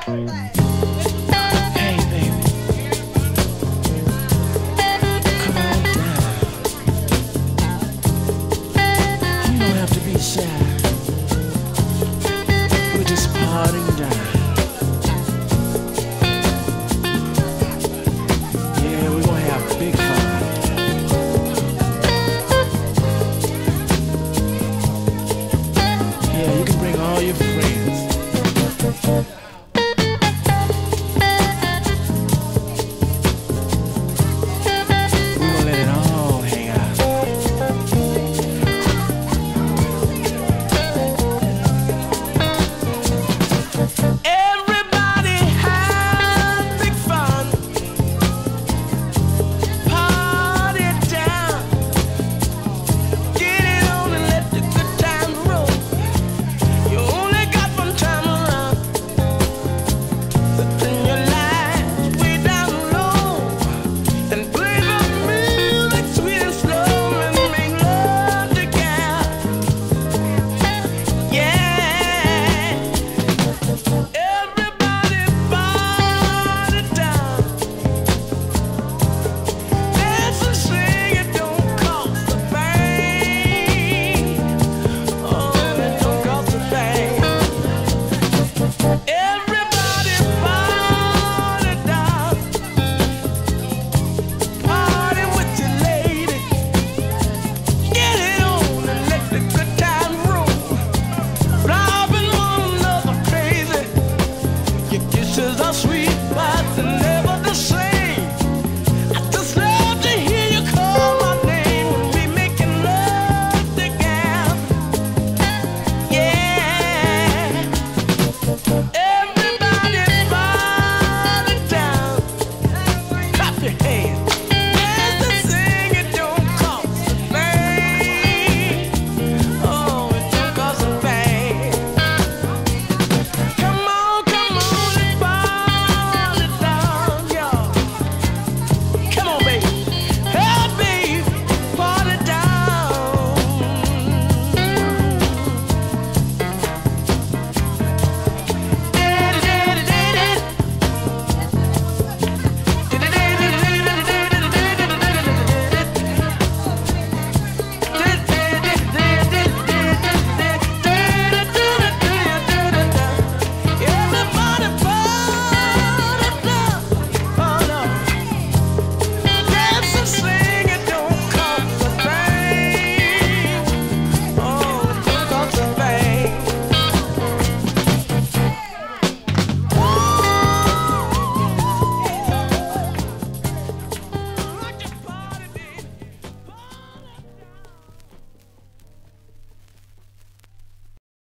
Hey, baby, come on down. You don't have to be shy. We're just partying down. Yeah, we're gonna have big fun. Yeah, you can bring all your friends. We're gonna let it all hang out. Everybody have big fun. Party down. Get it on and let the good times roll. You only got one time around. So turn your lights way down low and play the music sweet and slow and make love together. Yeah. Everybody party down. Dance and sing, it don't cost a thing. Oh, it don't cost a thing. Everybody party down. Party with your lady. Get it on and let the good times roll. Driving one another crazy. Your kisses are sweet, but they're never the same. I just love to hear you call my name when we making love together. Yeah.